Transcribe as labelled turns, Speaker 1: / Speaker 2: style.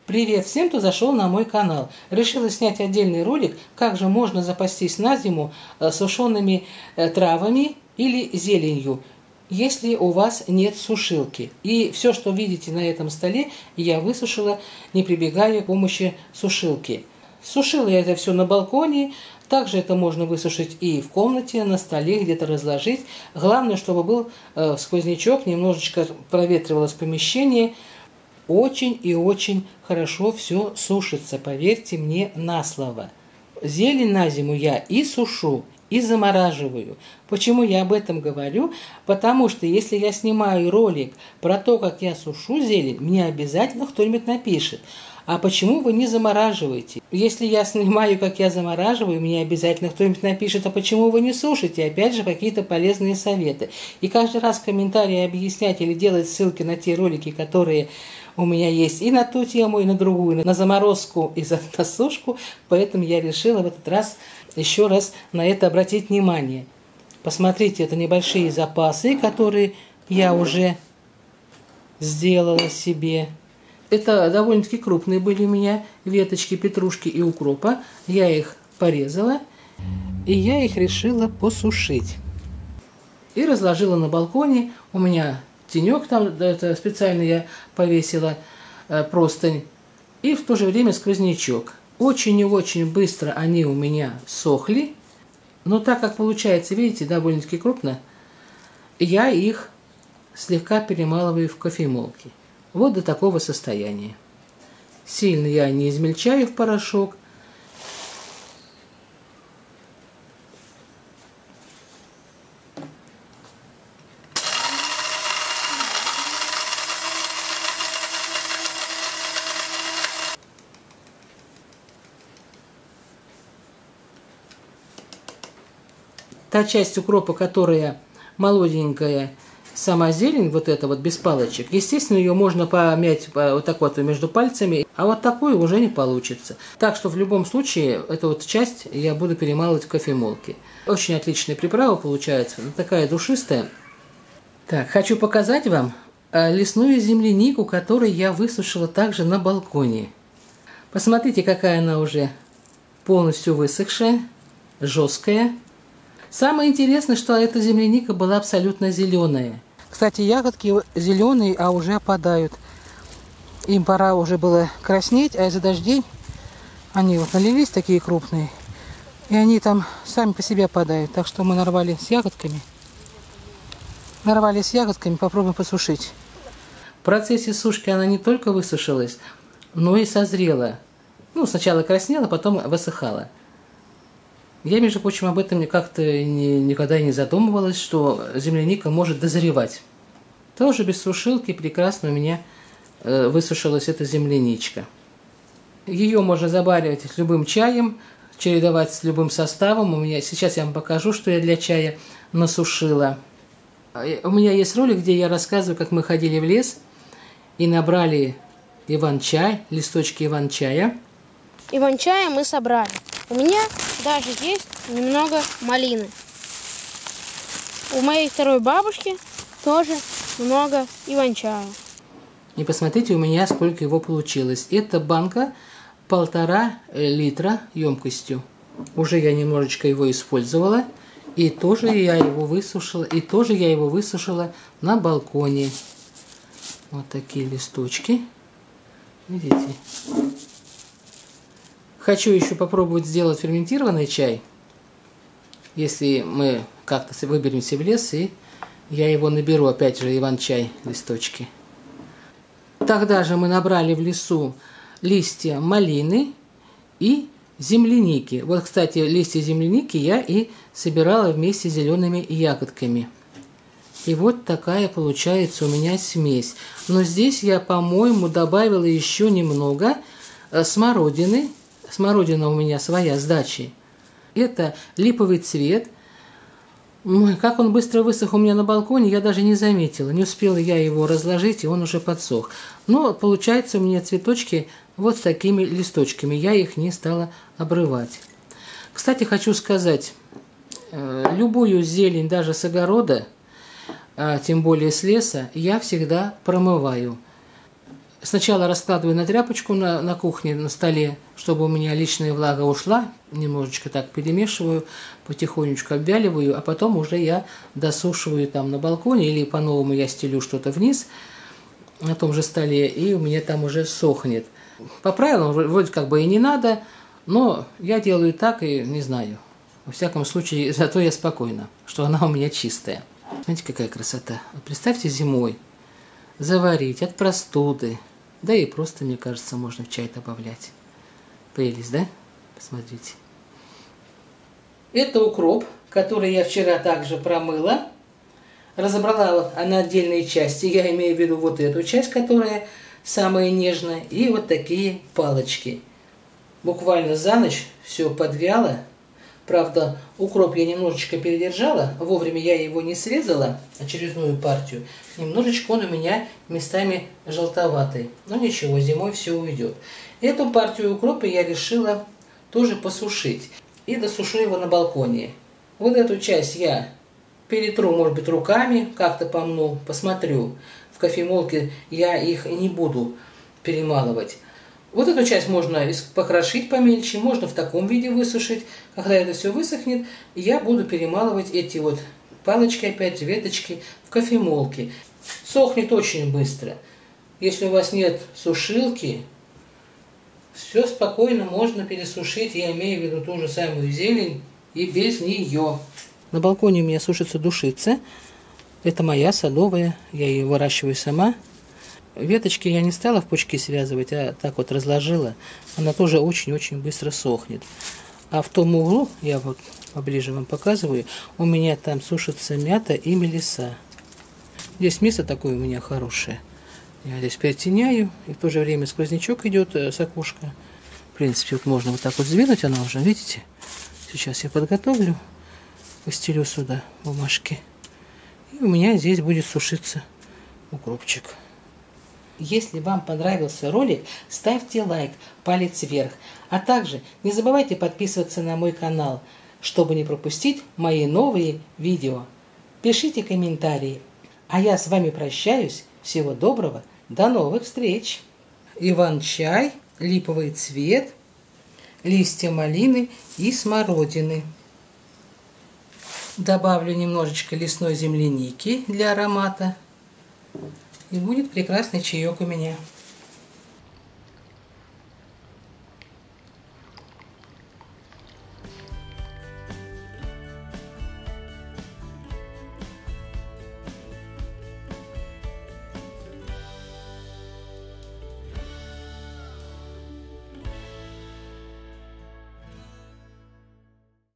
Speaker 1: Привет всем, кто зашел на мой канал. Решила снять отдельный ролик, как же можно запастись на зиму сушеными травами или зеленью, если у вас нет сушилки. И все, что видите на этом столе, я высушила, не прибегая к помощи сушилки. Сушила я это все на балконе. Также это можно высушить и в комнате, на столе, где-то разложить. Главное, чтобы был сквознячок, немножечко проветривалось помещение. Очень и очень хорошо все сушится, поверьте мне на слово. Зелень на зиму я и сушу, и замораживаю. Почему я об этом говорю? Потому что если я снимаю ролик про то, как я сушу зелень, мне обязательно кто-нибудь напишет: а почему вы не замораживаете? Если я снимаю, как я замораживаю, мне обязательно кто-нибудь напишет: а почему вы не сушите? Опять же, какие-то полезные советы. И каждый раз в комментарии объяснять или делать ссылки на те ролики, которые у меня есть и на ту тему, и на другую, на заморозку и на сушку. Поэтому я решила в этот раз еще раз на это обратить внимание. Посмотрите, это небольшие запасы, которые я уже сделала себе. Это довольно-таки крупные были у меня веточки петрушки и укропа. Я их порезала, и я их решила посушить. И разложила на балконе. У меня тенек там, это специально я повесила простынь. И в то же время сквознячок. Очень и очень быстро они у меня сохли. Но так как получается, видите, довольно-таки крупно, я их слегка перемалываю в кофемолке. Вот до такого состояния. Сильно я не измельчаю в порошок. Та часть укропа, которая молоденькая, сама зелень, вот эта вот без палочек, естественно, ее можно помять вот так вот между пальцами, а вот такую уже не получится. Так что в любом случае эту вот часть я буду перемалывать в кофемолке. Очень отличная приправа получается, такая душистая. Так, хочу показать вам лесную землянику, которую я высушила также на балконе. Посмотрите, какая она уже полностью высохшая, жесткая. Самое интересное, что эта земляника была абсолютно зеленая. Кстати, ягодки зеленые, а уже опадают. Им пора уже было краснеть, а из-за дождей они вот налились такие крупные. И они там сами по себе опадают. Так что мы нарвали с ягодками. Попробуем посушить. В процессе сушки она не только высушилась, но и созрела. Ну, сначала краснела, потом высыхала. Я, между прочим, об этом как-то никогда не задумывалась, что земляника может дозревать. Тоже без сушилки прекрасно у меня высушилась эта земляничка. Ее можно заваривать с любым чаем, чередовать с любым составом. Сейчас я вам покажу, что я для чая насушила. У меня есть ролик, где я рассказываю, как мы ходили в лес и набрали иван-чай, листочки иван-чая.
Speaker 2: Иван-чая мы собрали. У меня даже есть немного малины. У моей второй бабушки тоже много иван-чая.
Speaker 1: И посмотрите, у меня сколько его получилось. Это банка 1,5 литра емкостью. Уже я немножечко его использовала. И тоже я его высушила, на балконе. Вот такие листочки. Видите? Хочу еще попробовать сделать ферментированный чай. Если мы как-то выберемся в лес, и я его наберу, опять же, иван-чай, листочки. Тогда же мы набрали в лесу листья малины и земляники. Вот, кстати, листья земляники я и собирала вместе с зелеными ягодками. И вот такая получается у меня смесь. Но здесь я, по-моему, добавила еще немного смородины. Смородина у меня своя с дачи. Это липовый цвет. Ой, как он быстро высох у меня на балконе, я даже не заметила. Не успела я его разложить, и он уже подсох. Но получается у меня цветочки вот с такими листочками. Я их не стала обрывать. Кстати, хочу сказать, любую зелень, даже с огорода, тем более с леса, я всегда промываю. Сначала раскладываю на тряпочку на кухне, на столе, чтобы у меня лишняя влага ушла. Немножечко так перемешиваю, потихонечку обвяливаю, а потом уже я досушиваю там на балконе или по-новому я стелю что-то вниз на том же столе, и у меня там уже сохнет. По правилам вроде как бы и не надо, но я делаю так и не знаю. Во всяком случае, зато я спокойна, что она у меня чистая. Смотрите, какая красота. Вот представьте зимой заварить от простуды. Да и просто, мне кажется, можно в чай добавлять. Прелесть, да? Посмотрите. Это укроп, который я вчера также промыла. Разобрала на отдельные части. Я имею в виду вот эту часть, которая самая нежная. И вот такие палочки. Буквально за ночь все подвяло. Правда, укроп я немножечко передержала, вовремя я его не срезала, очередную партию. Немножечко он у меня местами желтоватый. Но ничего, зимой все уйдет. Эту партию укропа я решила тоже посушить. И досушу его на балконе. Вот эту часть я перетру, может быть, руками, как-то помну, посмотрю. В кофемолке я их не буду перемалывать. Вот эту часть можно покрошить помельче, можно в таком виде высушить. Когда это все высохнет, я буду перемалывать эти вот палочки, опять веточки, в кофемолке. Сохнет очень быстро. Если у вас нет сушилки, все спокойно можно пересушить. Я имею в виду ту же самую зелень и без нее. На балконе у меня сушится душица. Это моя садовая, я ее выращиваю сама. Веточки я не стала в пучки связывать, а так вот разложила. Она тоже очень-очень быстро сохнет. А в том углу, я вот поближе вам показываю, у меня там сушится мята и мелиса. Здесь место такое у меня хорошее. Я здесь перетеняю, и в то же время сквознячок идет с окошка. В принципе, вот можно вот так вот сдвинуть, она уже, видите? Сейчас я подготовлю, постелю сюда бумажки. И у меня здесь будет сушиться укропчик. Если вам понравился ролик, ставьте лайк, палец вверх. А также не забывайте подписываться на мой канал, чтобы не пропустить мои новые видео. Пишите комментарии. А я с вами прощаюсь. Всего доброго. До новых встреч. Иван-чай, липовый цвет, листья малины и смородины. Добавлю немножечко лесной земляники для аромата. И будет прекрасный чаек у меня.